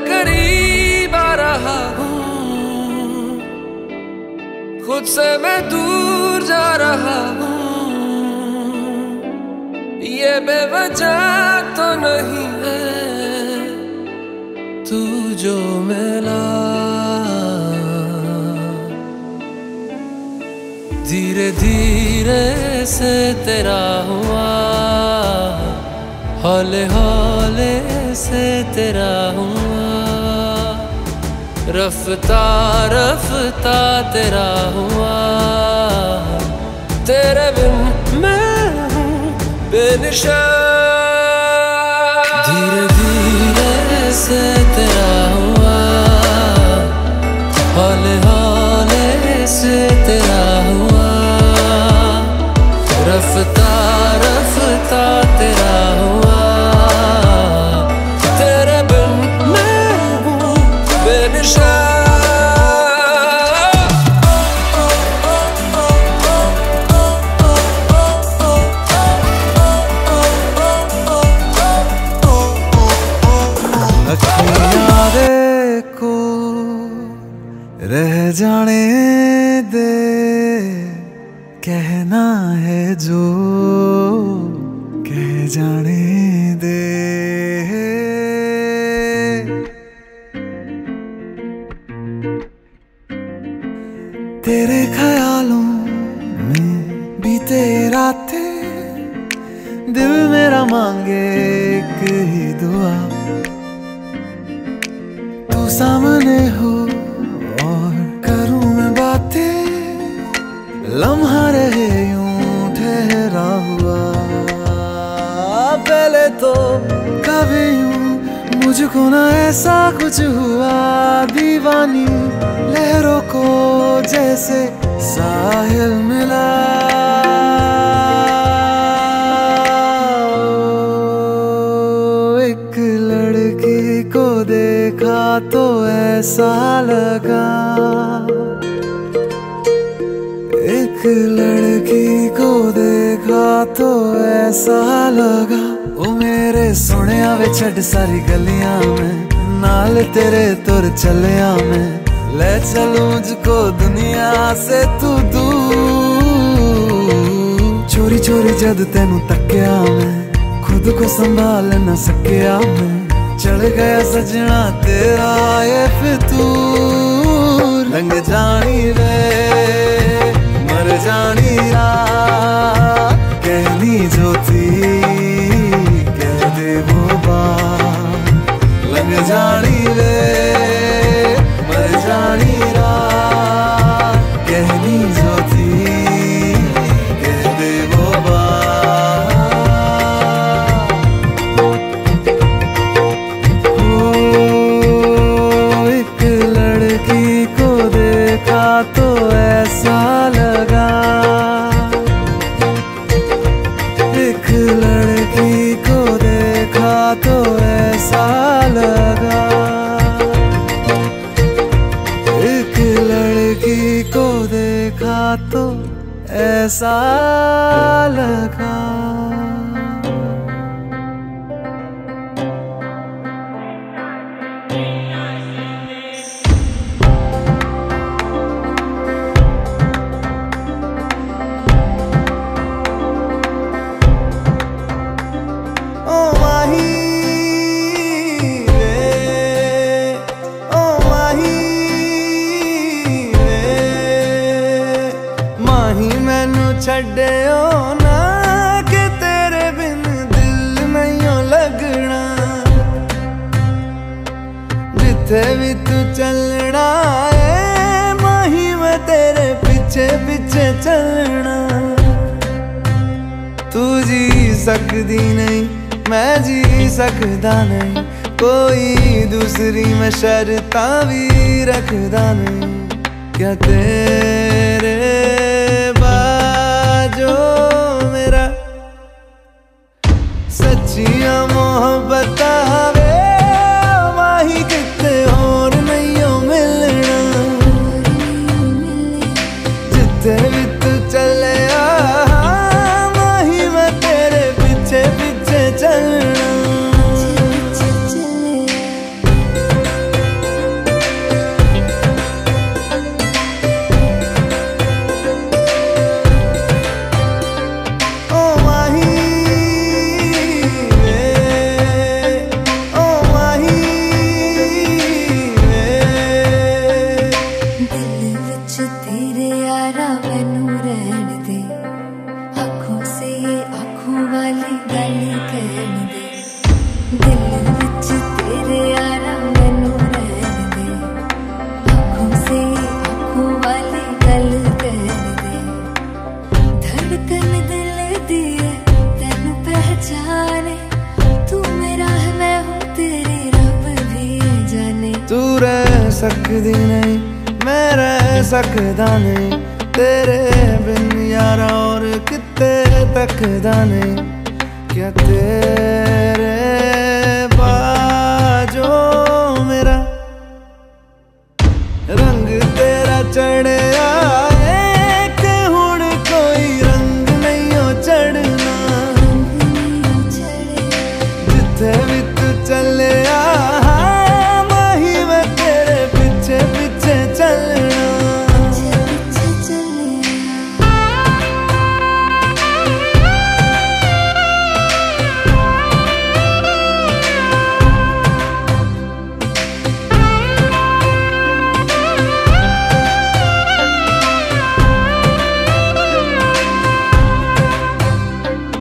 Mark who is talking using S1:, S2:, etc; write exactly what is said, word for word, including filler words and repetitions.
S1: करीब आ रहा हूँ, खुद से मैं दूर जा रहा हूँ। ये बेवजह तो नहीं है तू जो मिला, धीरे धीरे से तेरा हुआ, हौले हौले से तेरा हुआ, रफ्ता रफ्ता तेरा हुआ। तेरे बिन मैं हूँ बेनिशान, धीरे धीरे से तेरा हुआ, हौले हौले से तेरा हुआ, रफ्ता रफ्ता तेरा हुआ। तेरे बिन मैं हूँ बेनिशान।
S2: को रह जाने दे, कहना है जो कह जाने दे। तेरे ख्यालों में बीते रातें, दिल मेरा मांगे एक ही दुआ, तू सामने हो और करूं मैं बातें, लम्हा रहे यूं ठहरा हुआ। पहले तो कभी यूं मुझको ना ऐसा कुछ हुआ, दीवानी लहरों को जैसे साहिल मिला। एक लड़की को देखा तो ऐसा लगा, एक लड़की को देखा तो ऐसा लगा। ओ मेरे सोनिया वे छड़ सारी गलियां में, नाल तेरे तुर चलिया मैं, ले चलूं मुझको दुनिया से तू दूर। चोरी चोरी जद तेनू तक्या मैं, खुद को संभाल न सकिया मैं, चढ़ गया सजना तेरा ये फितूर। रंग जानी रे मर जानी रा, कहनी जो थी कह दे वो बात। लग जानी रे मर जानी रा, कहनी जो थी कह दे वो बात। ओ एक लड़की को देखा तो ऐसा लगा, एक लड़की को देखा तो ऐसा लगा, एक लड़की को देखा तो ऐसा लगा।
S3: छड्डियो ना कि तेरे बिन दिल नहीं लगना, जिथे भी तू चलना है माही मैं तेरे पीछे पीछे चलना। तू जी सकदी नहीं मैं जी सकदा नहीं, कोई दूसरी मैं शर्तां भी रखदा नहीं। क्या तेरे जो मेरा सच्चियां मोहब्बत वे माही किते होर नहीं मिलना, जिथे भी तू चले माही मैं तेरे पीछे पीछे चलना।
S4: गल कहन दे, दिल विच तेरे यारा मैनू रहन दे, आँखों से आँखों वाली गल कहन दे, धड़कन दिल दी है तेनू पहचाने, तू मेरा है मैं हूँ तेरी रब भी जाने।
S3: तू रह सकदी नहीं मैं रह सकदा नहीं, तेरे बिन यारा और किते तकदा नहीं, क्या तेरे